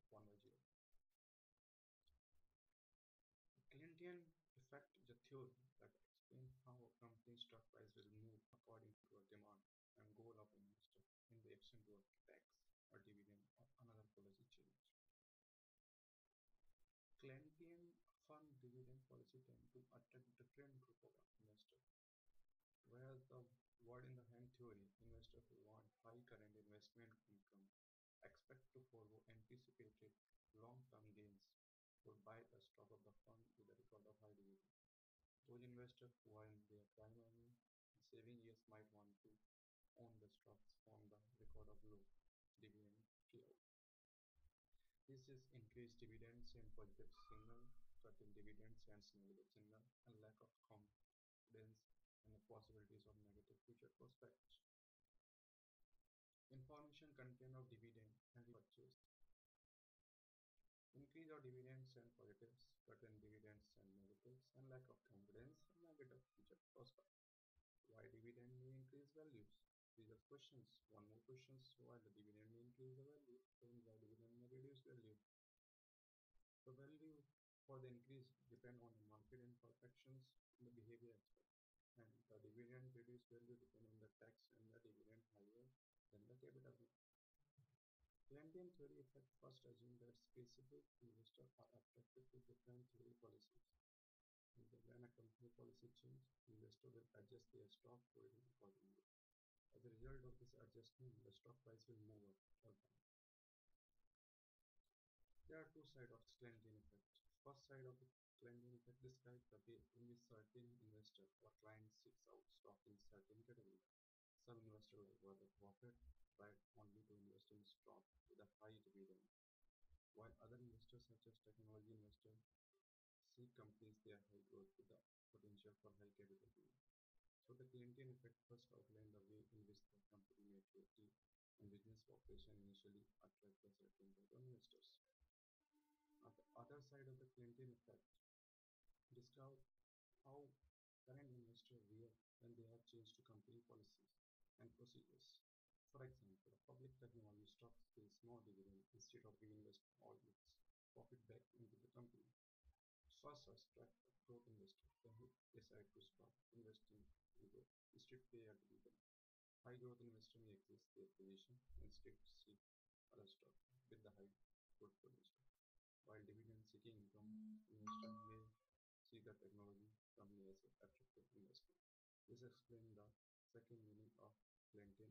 1/0. Clientele effect is a theory that explains how a company's stock price will move according to a demand and goal of investor in reaction to a tax or dividend or another policy change. Clientele fund dividend policy tend to attract different group of investors. Whereas the word in the hand theory, investors who want high current investment income, expect to forego anticipated long-term gains, would buy the stock of the fund with a record of high dividend. Those investors who are in their prime earning and saving years might want to own the stocks from the record of low dividend payout. This is increased dividends and positive signal, cut in dividends and negative signal, and lack of confidence in the possibilities of negative future prospects. Information content of dividend and repurchase. Increase of dividends and positives, cut in dividends and negatives, and lack of confidence and negative future prospects. Why dividend may increase values? These are questions. One more questions. Why the dividend may increase the value? Then why dividend may reduce value? The value for the increase depend on the market imperfections and the behavior aspect. And the dividend reduced value depend on the tax and the dividend higher than the capital gain. Clientele theory effect first assume that specific investors are attracted to different theory policies. And when a company policy change, investor will adjust their stock holding accordingly. As a result of this adjustment, the stock price will move up or down. There are two sides of Clientele effect. First side of the Clientele effect describes the way in which certain investor or client seeks out stock in certain category. Some investors like worth of profit try only to invest in stock with a high dividend, while other investors such as technology investors seek companies that are high growth with the potential for high capital gain. So the Clientele effect first outlined the way in which the company maturity and business operation initially attract a certain type of investors. On the other side of the Clientele effect describe how current investors react when they have changed to company policies and procedures. For example, a public technology stock pays small dividend instead of reinvest all its profit back into the company. First, attract a growth investor then who decide to stop investing in growth, instead pay a dividend. High growth investor may exist their position and instead seek other stock with the high growth potential. While dividend seeking income investor may see the technology company as an attractive investment. This explains the second meaning of Clientele